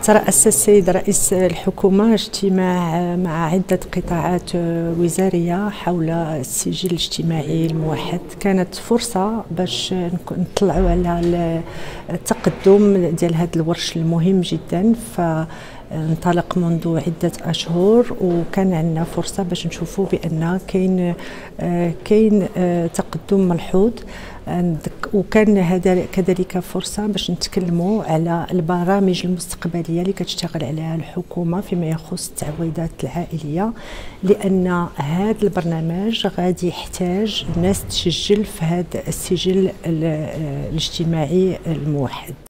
ترأس السيد رئيس الحكومة اجتماع مع عدة قطاعات وزارية حول السجل الاجتماعي الموحد. كانت فرصة باش نطلعوا على التقدم ديال هذا الورش المهم جدا، فانطلق منذ عدة أشهر وكان عندنا فرصة باش نشوفوا بأن كاين تقدم ملحوظ، وكان هذا كذلك فرصة باش نتكلموا على البرامج المستقبلية اللي كتشتغل عليها الحكومة فيما يخص التعويضات العائلية، لأن هذا البرنامج غادي يحتاج الناس تسجل في هذا السجل الاجتماعي الموحد.